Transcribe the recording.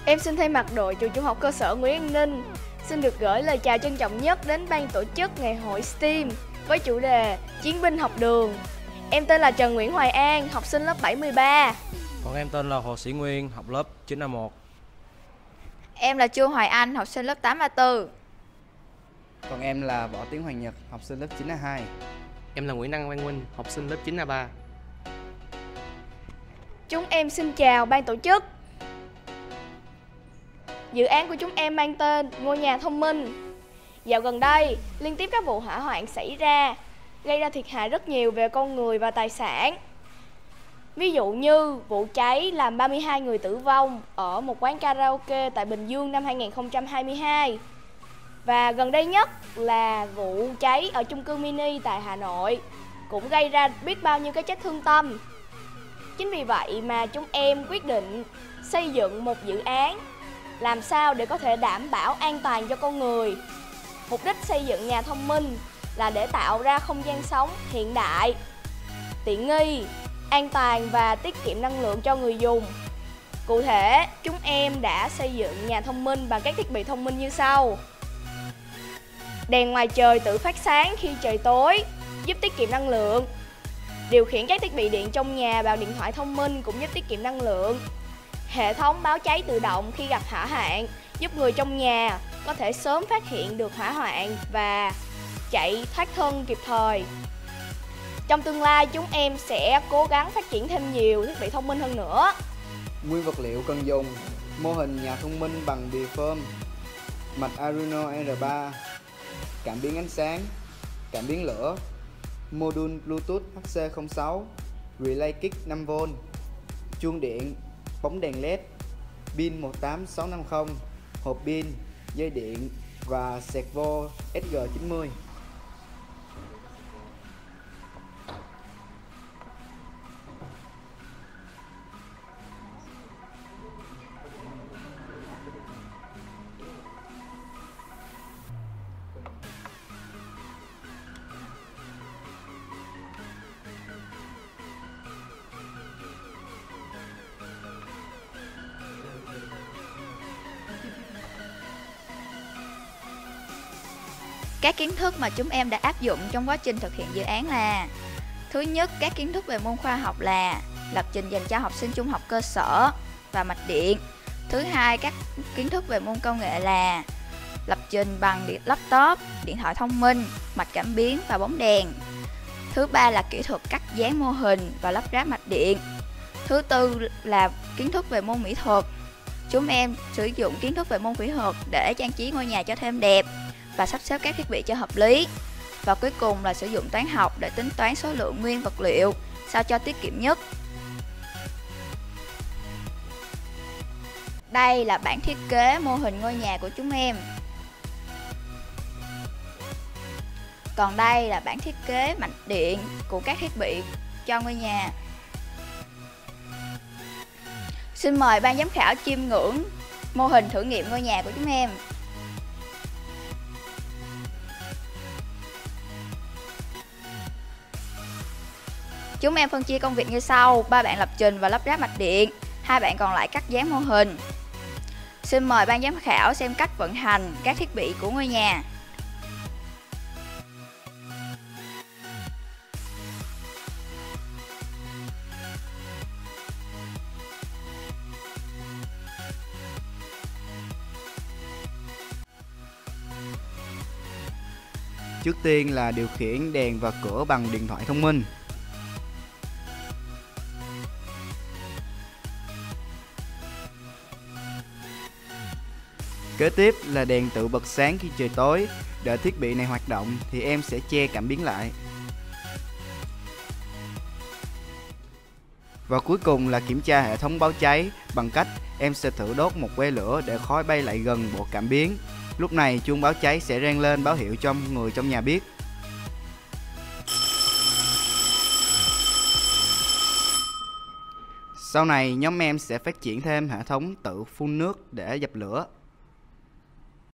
Em xin thay mặt đội trường trung học cơ sở Nguyễn An Ninh xin được gửi lời chào trân trọng nhất đến ban tổ chức Ngày hội STEAM với chủ đề Chiến binh học đường. Em tên là Trần Nguyễn Hoài An, học sinh lớp 7-13. Còn em tên là Hồ Sĩ Nguyên, học lớp 9A1. Em là Chu Hoài Anh, học sinh lớp 8A4. Còn em là Võ Tiến Hoàng Nhật, học sinh lớp 9A2. Em là Nguyễn Đăng Văn Huynh, học sinh lớp 9A3. Chúng em xin chào ban tổ chức. Dự án của chúng em mang tên Ngôi nhà thông minh. Dạo gần đây, liên tiếp các vụ hỏa hoạn xảy ra, gây ra thiệt hại rất nhiều về con người và tài sản. Ví dụ như vụ cháy làm 32 người tử vong ở một quán karaoke tại Bình Dương năm 2022. Và gần đây nhất là vụ cháy ở chung cư mini tại Hà Nội, cũng gây ra biết bao nhiêu cái chết thương tâm. Chính vì vậy mà chúng em quyết định xây dựng một dự án làm sao để có thể đảm bảo an toàn cho con người. Mục đích xây dựng nhà thông minh là để tạo ra không gian sống hiện đại, tiện nghi, an toàn và tiết kiệm năng lượng cho người dùng. Cụ thể, chúng em đã xây dựng nhà thông minh bằng các thiết bị thông minh như sau. Đèn ngoài trời tự phát sáng khi trời tối, giúp tiết kiệm năng lượng. Điều khiển các thiết bị điện trong nhà bằng điện thoại thông minh cũng giúp tiết kiệm năng lượng. Hệ thống báo cháy tự động khi gặp hỏa hoạn, giúp người trong nhà có thể sớm phát hiện được hỏa hoạn và chạy thoát thân kịp thời. Trong tương lai, chúng em sẽ cố gắng phát triển thêm nhiều thiết bị thông minh hơn nữa. Nguyên vật liệu cần dùng: mô hình nhà thông minh bằng bìa phơm, mạch Arduino R3, cảm biến ánh sáng, cảm biến lửa, module Bluetooth HC06, relay kick 5V, chuông điện, bóng đèn LED, pin 18650, hộp pin, dây điện và servo SG90. Các kiến thức mà chúng em đã áp dụng trong quá trình thực hiện dự án là: thứ nhất, các kiến thức về môn khoa học là lập trình dành cho học sinh trung học cơ sở và mạch điện. Thứ hai, các kiến thức về môn công nghệ là lập trình bằng laptop, điện thoại thông minh, mạch cảm biến và bóng đèn. Thứ ba là kỹ thuật cắt dán mô hình và lắp ráp mạch điện. Thứ tư là kiến thức về môn mỹ thuật. Chúng em sử dụng kiến thức về môn mỹ thuật để trang trí ngôi nhà cho thêm đẹp và sắp xếp các thiết bị cho hợp lý. Và cuối cùng là sử dụng toán học để tính toán số lượng nguyên vật liệu sao cho tiết kiệm nhất. Đây là bản thiết kế mô hình ngôi nhà của chúng em. Còn đây là bản thiết kế mạch điện của các thiết bị cho ngôi nhà. Xin mời ban giám khảo chiêm ngưỡng mô hình thử nghiệm ngôi nhà của chúng em. Chúng em phân chia công việc như sau: 3 bạn lập trình và lắp ráp mạch điện, 2 bạn còn lại cắt dán mô hình. Xin mời ban giám khảo xem cách vận hành các thiết bị của ngôi nhà. Trước tiên là điều khiển đèn và cửa bằng điện thoại thông minh. Kế tiếp là đèn tự bật sáng khi trời tối. Để thiết bị này hoạt động thì em sẽ che cảm biến lại. Và cuối cùng là kiểm tra hệ thống báo cháy bằng cách em sẽ thử đốt một que lửa để khói bay lại gần bộ cảm biến. Lúc này chuông báo cháy sẽ reng lên báo hiệu cho người trong nhà biết. Sau này nhóm em sẽ phát triển thêm hệ thống tự phun nước để dập lửa.